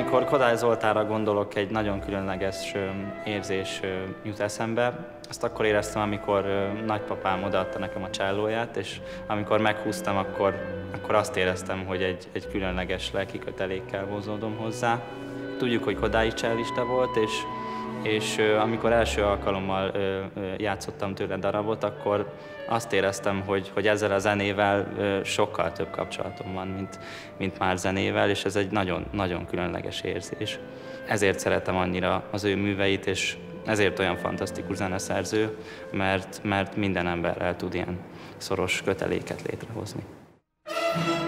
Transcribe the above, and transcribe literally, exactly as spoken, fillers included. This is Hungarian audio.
Amikor Kodály Zoltánra gondolok, egy nagyon különleges érzés jut eszembe. Azt akkor éreztem, amikor nagypapám odaadta nekem a csellóját, és amikor meghúztam, akkor, akkor azt éreztem, hogy egy, egy különleges lelki kötelékkel vonzódom hozzá. Tudjuk, hogy Kodályi csellista volt, és, és amikor első alkalommal játszottam tőle darabot, akkor azt éreztem, hogy, hogy ezzel a zenével sokkal több kapcsolatom van, mint, mint már zenével, és ez egy nagyon, nagyon különleges érzés. Ezért szeretem annyira az ő műveit, és ezért olyan fantasztikus zeneszerző, mert, mert minden emberrel tud ilyen szoros köteléket létrehozni.